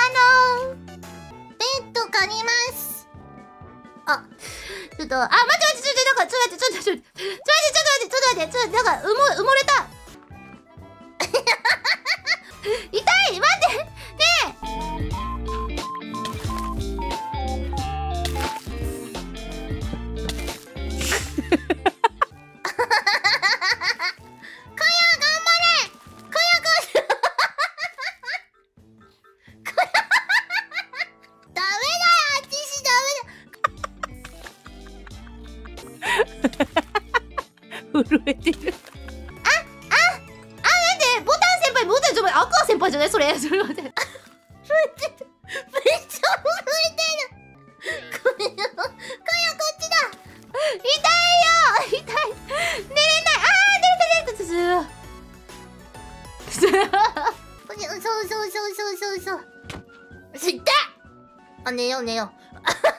ベッド借ります。あ、ちょっと、あ、待って、ちょっと待って、なんか、埋もれた。痛い、待って、ね震えてる。 待って、ボタン先輩、アクア先輩じゃないそれ待って。震えてる。めっちゃ震えてる。こっちだ。痛いよ。寝れない。寝れた。そう。痛っ。あ、寝よう。